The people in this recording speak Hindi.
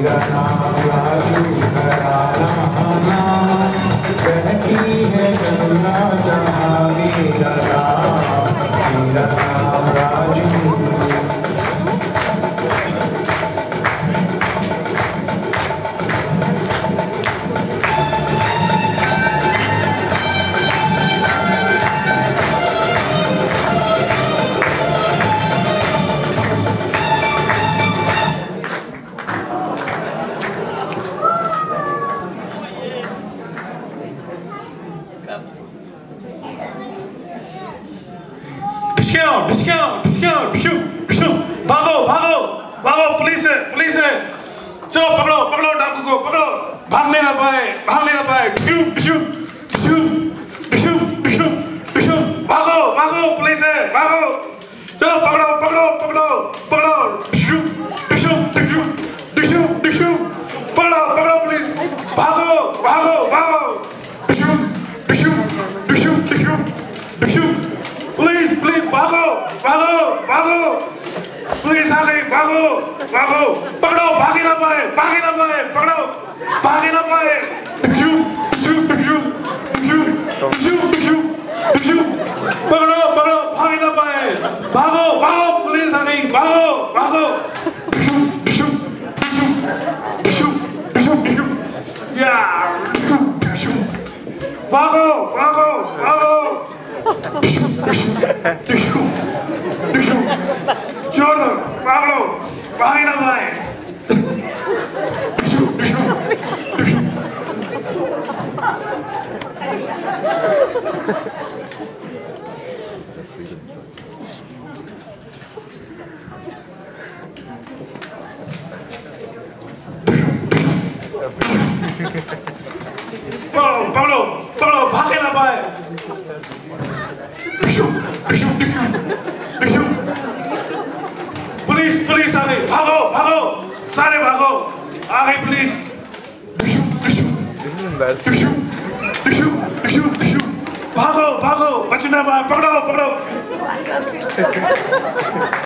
मेरा नाम राजू घराना महाना, कहती है गंगा जहाँ मेरा नाम राजू। भागो भागो भागो, पुलिस है पुलिस है, चलो पकड़ो पकड़ो डाकू को पकड़ो, भागने ना पाए भागो भागो, पुलिस है भागो, चलो पकड़ो पकड़ो पकड़ो पकड़ो पकड़ो पकड़ो पुलिस, भागो भागो भागो पुलिस पुलिस, भागो भागो भागो, पुलिस आ गई, भागो भागो, पकड़ो, भागे ना पाए पकड़ो, भागे ना पाए, पकड़ो पकड़ो, भागे ना पाए, भागो भागो, पुलिस आ गई, भागो भागो, भागो भागो भागो, जोर भागो, भागे ना पाए, पकड़ो पकड़ो, भागे ना पाए, पुलिस पुलिस आ गई, भागो भागो सारे भागो, आ गई पुलिस, भागो भागो, बचना पाए, पकड़ो पकड़ो।